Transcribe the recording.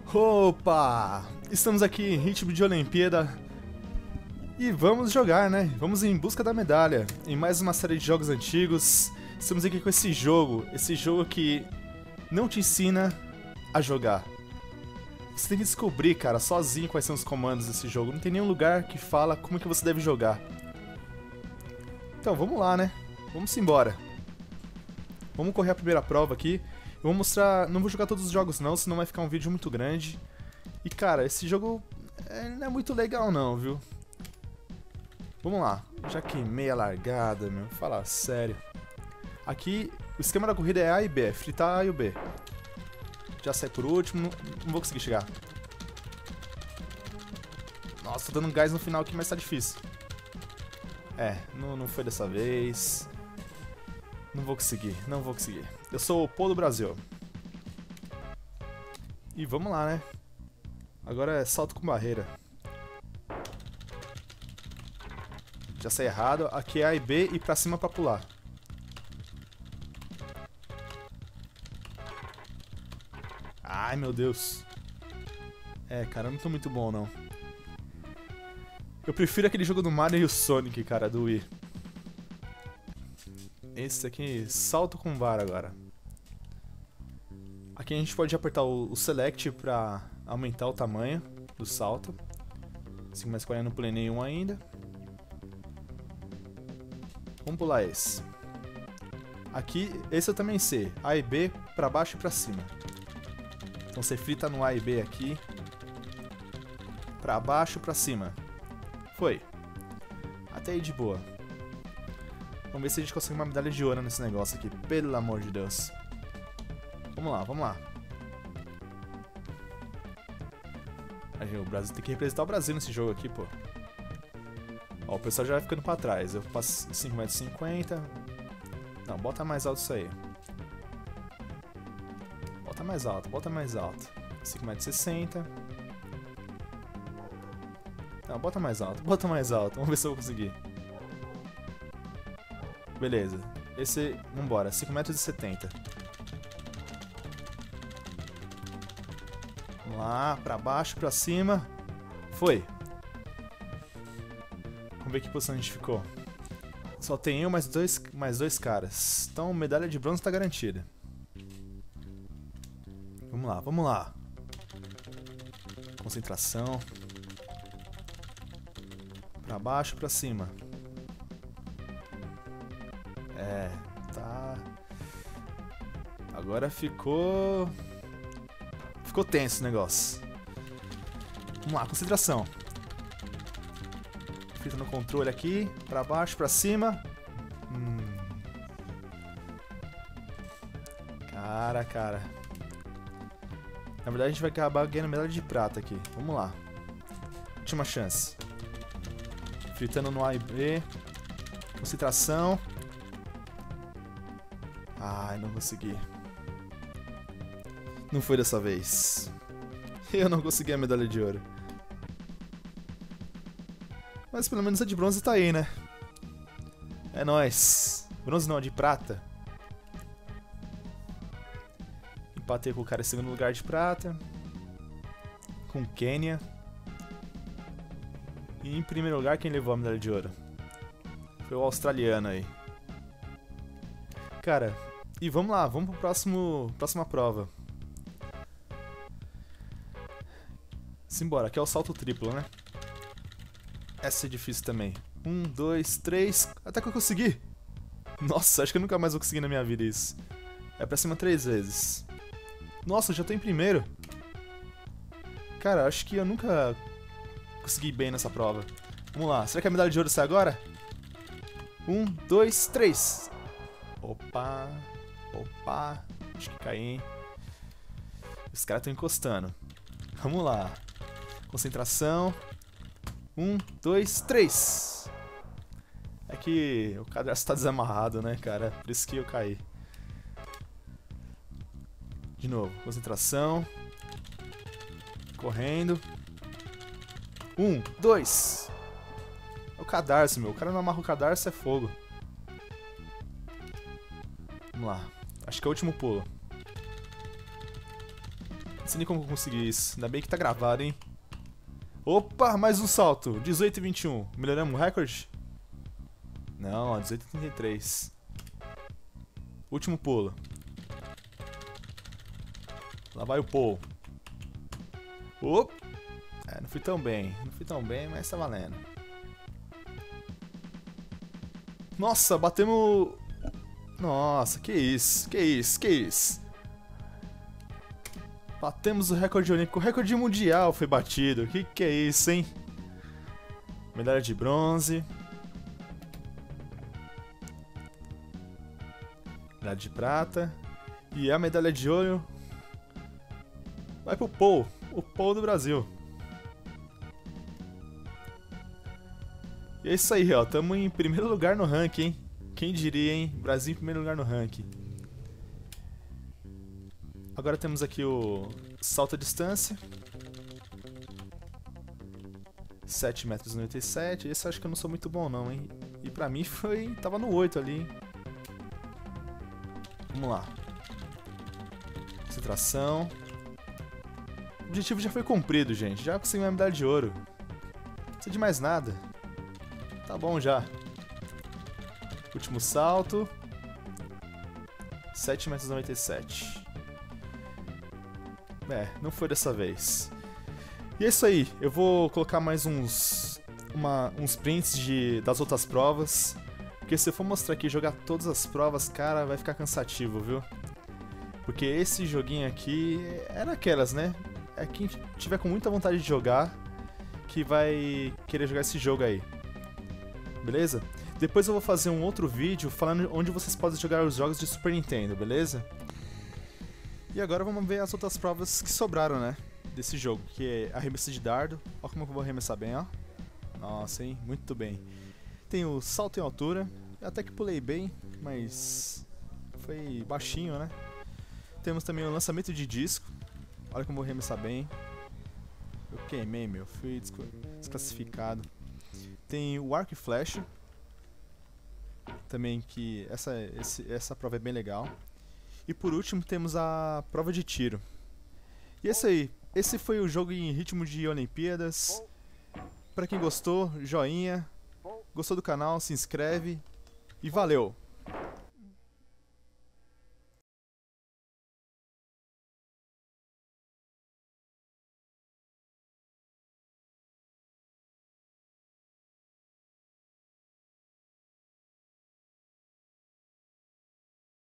Opa! Estamos aqui em ritmo de Olimpíada e vamos jogar, né? Vamos em busca da medalha em mais uma série de jogos antigos. Estamos aqui com esse jogo que não te ensina a jogar. Você tem que descobrir, cara, sozinho quais são os comandos desse jogo. Não tem nenhum lugar que fala como que você deve jogar. Então, vamos lá, né? Vamos embora. Vamos correr a primeira prova aqui. Eu vou mostrar... Não vou jogar todos os jogos não, senão vai ficar um vídeo muito grande. E, cara, esse jogo não é muito legal não, viu? Vamos lá. Já queimei a largada, meu. Fala sério. Aqui, o esquema da corrida é A e B. É fritar A e o B. Já sai por último. Não vou conseguir chegar. Nossa, tô dando gás no final aqui, mas tá difícil. Não foi dessa vez. Não vou conseguir. Eu sou o Pô do Brasil. E vamos lá, né? Agora é salto com barreira. Já saí errado. Aqui é A e B e pra cima pra pular. Ai, meu Deus. Cara, eu não tô muito bom, não. Eu prefiro aquele jogo do Mario e o Sonic, cara, do Wii. Esse aqui, salto com vara agora. Aqui a gente pode apertar o Select pra aumentar o tamanho do salto. 5 mais 40 não pulei nenhum ainda. Vamos pular esse. Aqui, esse eu também sei. A e B pra baixo e pra cima. Então você frita no A e B aqui. Pra baixo e pra cima. Foi. Até aí de boa. Vamos ver se a gente consegue uma medalha de ouro nesse negócio aqui. Pelo amor de Deus. Vamos lá. Aí, o Brasil tem que representar o Brasil nesse jogo aqui, pô. Ó, o pessoal já vai ficando pra trás. Eu passo 5,50 m. Não, bota mais alto isso aí. Bota mais alto. 5,60 m. Não, bota mais alto. Vamos ver se eu vou conseguir. Beleza. Esse, vambora. 5,70 m. Vamos lá, pra baixo, pra cima. Foi. Vamos ver que posição a gente ficou. Só tem eu mais dois caras. Então, medalha de bronze tá garantida. Vamos lá. Concentração. Pra baixo, pra cima. Tá. Agora ficou tenso o negócio. Vamos lá, concentração. Frita no controle aqui, pra baixo, pra cima. Cara. Na verdade a gente vai acabar ganhando medalha de prata aqui. Vamos lá. Última chance. Fritando no A e B. Concentração. Ai, não consegui. Não foi dessa vez. Eu não consegui a medalha de ouro. Mas pelo menos a de bronze tá aí, né? É nóis. Bronze não, de prata. Empatei com o cara em segundo lugar de prata. Com o Quênia. E em primeiro lugar, quem levou a medalha de ouro? Foi o australiano aí. Cara, e vamos lá, vamos pro próxima prova. Simbora, aqui é o salto triplo, né? Essa é difícil também. 1, 2, 3. Até que eu consegui! Nossa, acho que eu nunca mais vou conseguir na minha vida isso. É pra cima 3 vezes. Nossa, eu já tô em primeiro. Cara, acho que eu nunca consegui bem nessa prova. Vamos lá, será que a medalha de ouro sai agora? 1, 2, 3. Opa. Acho que caí, hein? Os caras estão encostando. Vamos lá. Concentração. 1, 2, 3. É que o cadarço tá desamarrado, né, cara? Por isso que eu caí. De novo. Concentração. Correndo. 1, 2. É o cadarço, meu. O cara não amarra o cadarço, é fogo. Vamos lá. Acho que é o último pulo. Não sei nem como eu consegui isso. Ainda bem que tá gravado, hein? Opa, mais um salto. 18 e 21. Melhoramos o recorde? Não, ó, 18 e 33. Último pulo. Lá vai o Paul. Opa! É, não fui tão bem. Não fui tão bem, mas tá valendo. Nossa, batemos... Nossa, que isso, que isso, que isso. Batemos o recorde olímpico. O recorde mundial foi batido. Que é isso, hein? Medalha de bronze. Medalha de prata. E a medalha de ouro vai pro Paul. O Paul do Brasil. E é isso aí, ó. Tamo em primeiro lugar no ranking, hein? Quem diria, hein? Brasil em primeiro lugar no ranking. Agora temos aqui o salto à distância. 7,97 metros. Esse eu acho que eu não sou muito bom não, hein? E pra mim foi... tava no 8 ali, hein? Vamos lá. Concentração. O objetivo já foi cumprido, gente. Já consegui uma medalha de ouro. Não precisa de mais nada. Tá bom já. Último salto. 7,97 metros. É, não foi dessa vez. E é isso aí. Eu vou colocar mais uns prints das outras provas. Porque se eu for mostrar aqui e jogar todas as provas, cara, vai ficar cansativo, viu? Porque esse joguinho aqui é naquelas, né? É quem tiver com muita vontade de jogar que vai querer jogar esse jogo aí. Beleza? Depois eu vou fazer um outro vídeo falando onde vocês podem jogar os jogos de Super Nintendo, beleza? E agora vamos ver as outras provas que sobraram, né? Desse jogo, que é arremesso de dardo. Olha como eu vou arremessar bem, ó. Nossa, hein? Muito bem. Tem o salto em altura. Eu até que pulei bem, mas foi baixinho, né? Temos também o lançamento de disco. Olha como eu vou arremessar bem. Eu queimei, meu. Fui desclassificado. Tem o arco e flecha. Também que essa prova é bem legal. E por último temos a prova de tiro. E é isso aí. Esse foi o jogo em ritmo de Olimpíadas. Pra quem gostou, joinha. Gostou do canal, se inscreve. E valeu!